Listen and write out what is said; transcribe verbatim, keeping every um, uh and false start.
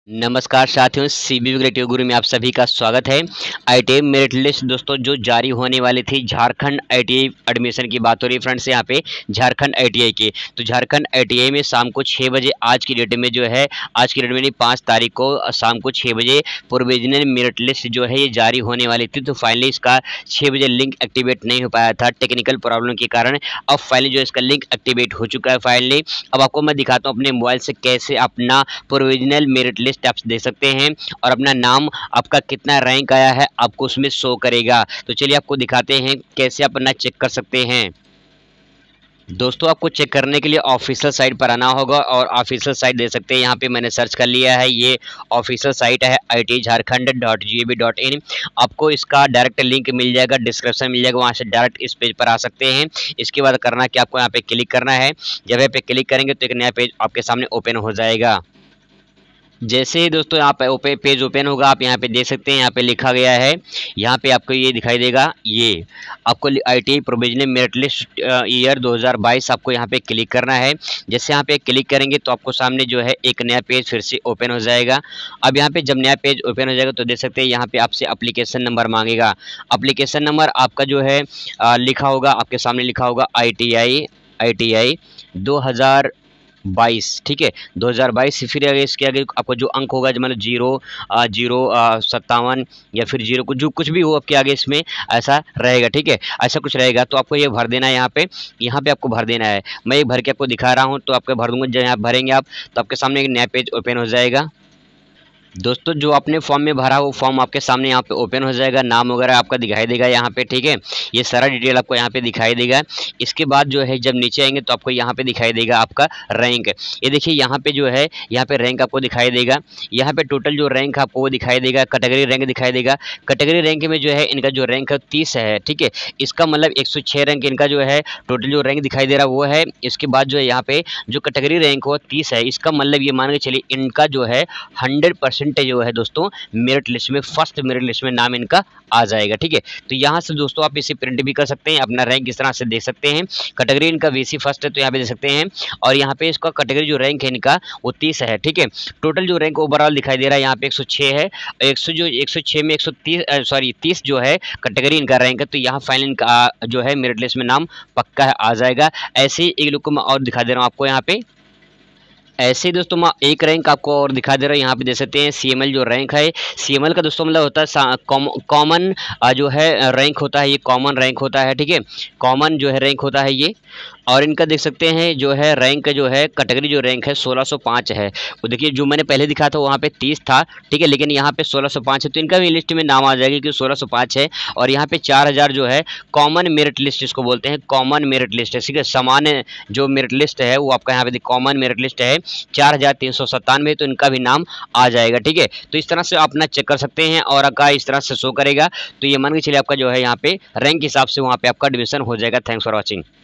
नमस्कार साथियों, CB creative गुरु में आप सभी का स्वागत है। आईटीआई मेरिट लिस्ट दोस्तों जो जारी होने वाली थी, झारखंड आईटीआई एडमिशन की बात हो रही है फ्रेंड्स यहाँ पे झारखंड आईटीआई की। तो झारखंड आईटीआई में शाम को छः बजे आज की डेट में जो है आज की डेट में पाँच तारीख को शाम को छः बजे प्रोविजनल मेरिट लिस्ट जो है ये जारी होने वाली थी। तो फाइनली इसका छः बजे लिंक एक्टिवेट नहीं हो पाया था टेक्निकल प्रॉब्लम के कारण। अब फाइनली जो इसका लिंक एक्टिवेट हो चुका है फाइनली। अब आपको मैं दिखाता हूँ अपने मोबाइल से कैसे अपना प्रोविजनल मेरिट लिस्ट आप दे सकते हैं और अपना नाम आपका कितना रैंक आया है आपको उसमें शो करेगा। तो चलिए आपको दिखाते हैं कैसे अपना चेक कर सकते हैं। दोस्तों आपको चेक करने के लिए ऑफिशियल साइट पर आना होगा और ऑफिशियल साइट दे सकते हैं। यहाँ पे मैंने सर्च कर लिया है, ये ऑफिशियल साइट है I T Jharkhand dot G O V dot in. आपको इसका डायरेक्ट लिंक मिल जाएगा, डिस्क्रिप्शन मिल जाएगा, वहाँ से डायरेक्ट इस पेज पर आ सकते हैं। इसके बाद करना कि आपको यहाँ पे क्लिक करना है। जब यहाँ पे क्लिक करेंगे तो एक नया पेज आपके सामने ओपन हो जाएगा। जैसे ही दोस्तों यहाँ पे ओपन पेज ओपन होगा, आप यहाँ पे देख सकते हैं यहाँ पे लिखा गया है, यहाँ पे आपको ये दिखाई देगा, ये आपको ITI provisional merit list year दो हज़ार बाईस आपको यहाँ पे क्लिक करना है। जैसे यहाँ पे क्लिक करेंगे तो आपको सामने जो है एक नया पेज फिर से ओपन हो जाएगा। अब यहाँ पे जब नया पेज ओपन हो जाएगा तो देख सकते हैं यहाँ पे आपसे एप्लीकेशन नंबर मांगेगा। एप्लीकेशन नंबर आपका जो है आ, लिखा होगा, आपके सामने लिखा होगा I T I I T I दो हज़ार बाईस, ठीक है, दो हज़ार बाईस। फिर आगे इसके आगे आपको जो अंक होगा, मतलब जीरो जीरो सत्तावन या फिर जीरो कुछ जो कुछ भी हो आपके आगे इसमें ऐसा रहेगा, ठीक है, ऐसा कुछ रहेगा। तो आपको ये भर देना है, यहाँ पे यहाँ पे आपको भर देना है। मैं ये भर के आपको दिखा रहा हूँ, तो आपको भर दूंगा। जब यहाँ भरेंगे आप तो आपके सामने एक नया पेज ओपन हो जाएगा। दोस्तों जो आपने फॉर्म में भरा वो फॉर्म आपके सामने यहाँ पे ओपन हो जाएगा, नाम वगैरह आपका दिखाई देगा यहाँ पे, ठीक है, ये सारा डिटेल आपको यहाँ पे दिखाई देगा। इसके बाद जो है जब नीचे आएंगे तो आपको यहाँ पे दिखाई देगा आपका रैंक। ये देखिए यहाँ पे जो है यहाँ पे रैंक आपको दिखाई देगा। यहाँ पे टोटल जो रैंक आपको वो दिखाई देगा, कैटेगरी रैंक दिखाई देगा। कैटेगरी रैंक में जो है इनका जो रैंक है तीस है, ठीक है, इसका मतलब एक सौ छः रैंक इनका जो है टोटल जो रैंक दिखाई दे रहा है वो है। इसके बाद जो है यहाँ पे जो कैटेगरी रैंक हो तीस है, इसका मतलब ये मान के चलिए इनका जो है हंड्रेड परसेंट जो है दोस्तों मेरिट लिस्ट में फर्स्ट मेरिट लिस्ट में नाम इनका आ जाएगा, ठीक है। तो यहाँ से दोस्तों आप इसे प्रिंट भी कर सकते हैं, अपना रैंक इस तरह से देख सकते हैं। कैटेगरी इनका वीसी फर्स्ट है तो यहाँ पे देख सकते हैं, और यहाँ पे इसका कैटेगरी जो रैंक है इनका वो तीस है, ठीक है। टोटल जो रैंक ओवरऑल दिखाई दे रहा है यहाँ पे एक सौ छः है। एक सौ जो एक सौ छः में एक सौ तीस सॉरी तीस जो है कैटेगरी इनका रैंक है। तो यहाँ फाइनल इनका जो है मेरिट लिस्ट में नाम पक्का है, आ जाएगा। ऐसे ही एक लोग को मैं और दिखा दे रहा हूँ आपको यहाँ पे। ऐसे ही दोस्तों मैं एक रैंक आपको और दिखा दे रहा हूँ, यहाँ पे देख सकते हैं सीएमएल जो रैंक है। सीएमएल का दोस्तों मतलब होता है कॉमन जो है रैंक होता है, ये कॉमन रैंक होता है, ठीक है, कॉमन जो है रैंक होता है ये। और इनका देख सकते हैं जो है रैंक जो है कैटेगरी जो रैंक है सोलह सौ पाँच है। वो देखिए जो मैंने पहले दिखा था वहाँ पे तीस था, ठीक है, लेकिन यहाँ पे सोलह सौ पाँच है। तो इनका भी लिस्ट में नाम आ जाएगा कि सोलह सौ पाँच है। और यहाँ पे चार हज़ार जो है कॉमन मेरिट लिस्ट इसको बोलते हैं, कॉमन मेरिट लिस्ट है, ठीक है, सामान्य जो मेरिट लिस्ट है वो आपका यहाँ पे कॉमन मेरिट लिस्ट है चार हज़ार तीन सौ सत्तानवे। तो इनका भी नाम आ जाएगा, ठीक है। तो इस तरह से आप अपना चेक कर सकते हैं और आपका इस तरह से शो करेगा। तो ये मान के चलिए आपका जो है यहाँ पे रैंक के हिसाब से वहाँ पे आपका एडमिशन हो जाएगा। Thanks for watching.